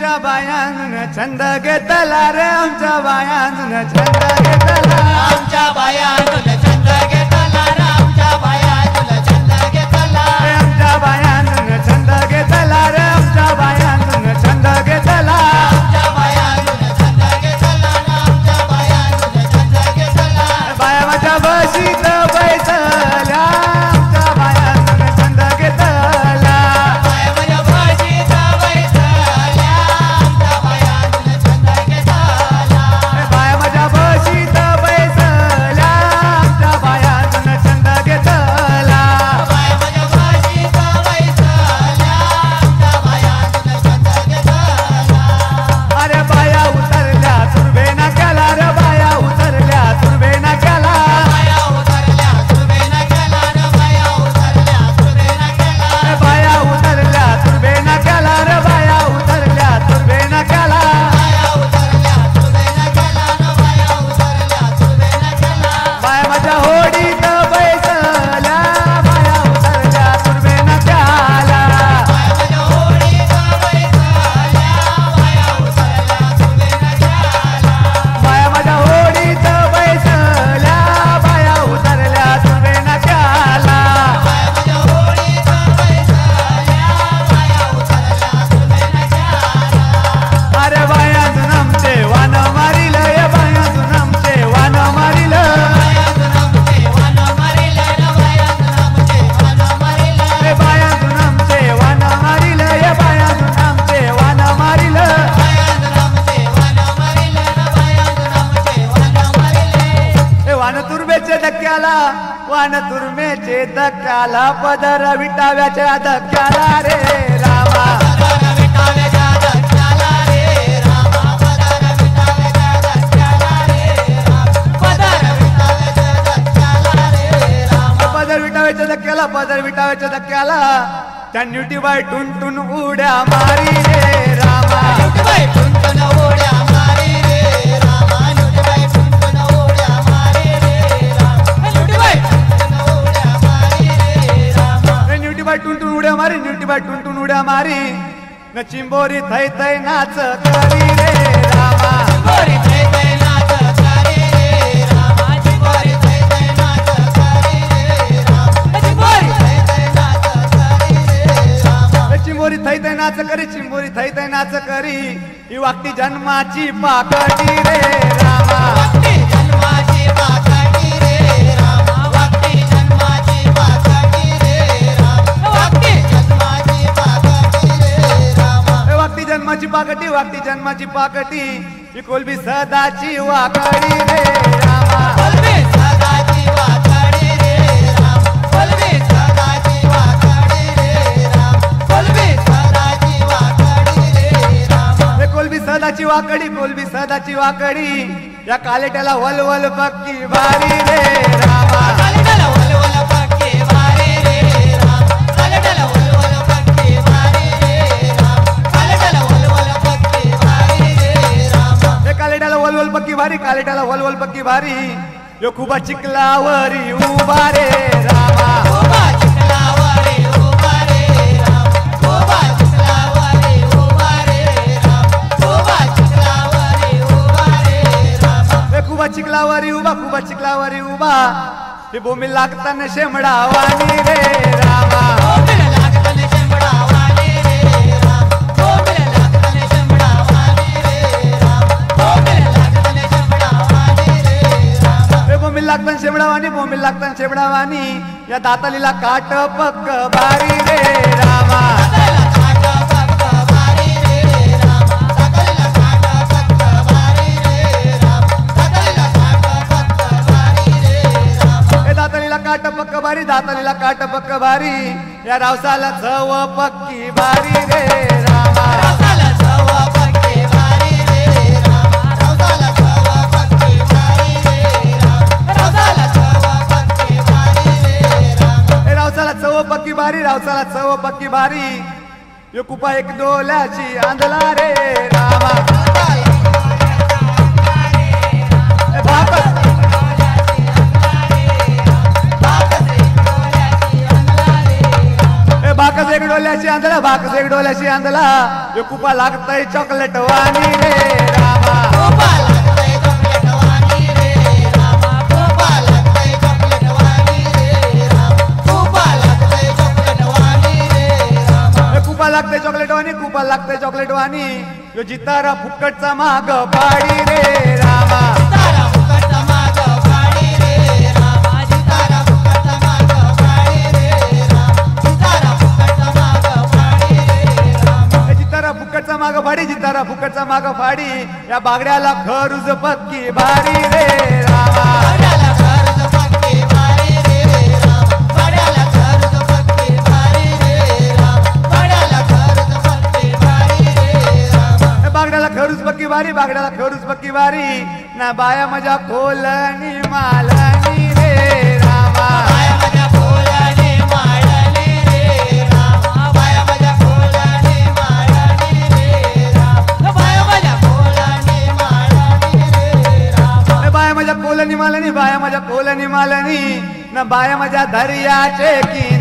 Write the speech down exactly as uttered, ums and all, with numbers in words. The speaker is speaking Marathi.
आमच्या बायांन छंद घेतला रे आमच्या बायांन छंद घेतला आमच्या बायांन छंद घेतला रे आमच्या बायांन छंद घेतला आमच्या बायांन छंद घेतला रे आमच्या बायांन छंद घेतला आमच्या बायांन छंद घेतला आमच्या बायांन छंद घेतला बाया माझ्या बशीत बैसल्या आमच्या बायांन छंद घेतला बाया माझ्या बशीत बैसल्या आमच्या बायांन छंद घेतला बाया माझ्या बशीत बैसल्या आमच्या बायांन छंद घेतला बाया माझ्या बशीत बैसल्या आमच्या बायांन छंद घेतला अरे बाया उतरल्या तुर्भे नाक्याला रे बाया उतरल्या तुर्भे नाक्याला बाया उतरल्या सुरबेना केला रे बाया उतरल्या सुरबेना केला बाया उतरल्या तुर्भे नाक्याला रे बाया उतरल्या तुर्भे नाक्याला बाया उतरल्या सुरबेना केला रे बाया उतरल्या सुरबेना केला बाया माझ्या होडीत बैसल्या बाया उतरल्या तुर्भे नाक्याला बाया माझ्या होडीत बैसल्या बाया उतरल्या सुरबेना केला बाया माझ्या होडीत बैसल्या बाया उतरल्या तुर्भे नाक्याला बाया माझ्या होडीत बैसल्या बाया उतरल्या सुरबेना केला अरे बायातून आमचे वान मारिल ये बायातून आमचे वान मारिल बाया तुनमचे वन मारिले रे बाया तुनमचे वन मारिले ए बायातून आमचे वान मारिल ये बायातून आमचे वान मारिल बाया तुनमचे वन मारिले रे बाया तुनमचे वन मारिले ए वान तुर्मेचे धक्क्याला वान तुर्मेचे धक्क्याला पदर विटाव्याच्या धक्क्याला रे रामा पदर विटाव्याच्या धक्क्याला रे रामा पदर विटाव्याच्या धक्क्याला रे रामा पदर विटाव्याच्या धक्क्याला रे रामा पदर विटाव्याच्या धक्क्याला पदर विटाव्याच्या धक्क्याला त्या न्यूटी बाय टुन उड्या मारी रे रामा नुटबाई टुनटुन उड्या मारी रे रामा नुटबाई टुनटुन उड्या मारी रे रामा नुटबाई टुनटुन उड्या मारी रे रामा ए न्यूटी बाय टुन उड्या मारी न्यूटी बाय टुन उड्या मारी न चिंबोरी थै थै नाच करी रे रामा चिंबोरी थै थै नाच करी रे रामा चिंबोरी थै थै नाच करी रे रामा चिंबोरी थै थै नाच करी रे रामा ए चिंबोरी थै थै नाच करी चिंबोरी थै थै नाच करी ही वागती जन्माची पाकटी रे रामा वाकटी जन्माची पाकटी रे रामा वाकटी जन्माची पाकटी रे रामा वाकटी जन्माची पाकटी रे रामा ए वागती जन्माची पाकटी वागती जन्माची पाकटी ही कोलबी सदाची वाकडी रे रामा बोलबे सदाची वाकडी रे रामा बोलबे सदाची वाकडी रे रामा बोलबे सदाची वाकडी रे रामा ए कोलबी सदाची वाकडी कोलबी सदाची वाकडी या कालेट्याला वलवल पक्की भारी रे रामा कालडला वलवल पक्के वारे रे रामा कालडला वलवल पक्के वारे रे रामा कालडला वलवल पक्के वारे रे रामा ए कालेट्याला वलवल पक्की भारी कालेट्याला वलवल पक्की भारी यो खूप चिखलावरी उभा रे रामा उभा चिखलावरे उभा रे रामा उभा चिखलावरे उभा रे रामा उभा चिखलावरे उभा रे रामा ए खूप चिखलावरी उभा खूप चिखलावरी उभा हे भूमी लागताना शेमडावानी रे रामा बोंबील लागतने शेंबडा वाले रे रामा बोंबील लागतने शेंबडा वाले रे रामा बोंबील लागतने शेंबडा वाले रे रामा ए भूमी लागताना शेमडावानी भूमी लागताना शेमडावानी या दातालीला काट पक्क भारी रे रामा दाताला काट पक्क वारे रे रामा दाताला काट पक्क वारे रे रामा दाताला काट पक्क वारे रे रामा ए दातालीला काट पक्क भारी दातालीला काट पक्क भारी या रावसाला चव पक्की भारी रे रामा रावसाला चव पक्के वारे रे रामा रावसाला चव पक्के वारे रे रामा रावसाला चव पक्के वारे रे रामा ए रावसाला चव पक्की भारी रावसाला चव पक्की भारी यो कुपा एक डोल्याची आंधला रे रामा ए बापस बाकस एक डोल्याची अंगला रे रामा ए बाकस एक डोल्याशी आंधळा भाकस एक डोल्याशी आंधळा यो कुपा लागतय चॉकलेट वाणी रे रामा कुपा लागतय चॉकलेट वाणी रे रामा कुपा लागतय चॉकलेट वाणी रे रामा कुपा लागतय चॉकलेट वाणी रे रामा हे कुपा लागतय चॉकलेट वाणी कुपा लागतय चॉकलेट वाणी यो जितारा फुकटचा माग पाडी रे रामा जितारा फुकटचा माग पाडी रे रामा जितारा फुकटचा माग पाडी रे रामा जितारा फुकटचा माग पाडी रे रामा हे जितारा फुकटचा माग फाडी जितारा फुकटचा माग फाडी या बागड्याला खरूज पक्की भारी रे रामा बाड्याला खर्च पक्की भारी रे रामा बाड्याला खर्च पक्की भारी रे रामा बाड्याला खर्च पक्की भारी रे रामा हे बागड्याला खरूज पक्की भारी बागड्याला खरूज पक्की भारी ना बाया मजा खोलनी मालनी रे रामा बाया माझ्या फुलाने माळणी रे रामा बाया माझ्या फुलाने माळणी रे रामा बाया माझ्या फुलाने माळणी रे रामा हे बाया मजा कोलनी मालनी बाया मजा कोलनी मालनी ना बाया मजा दर्याचे की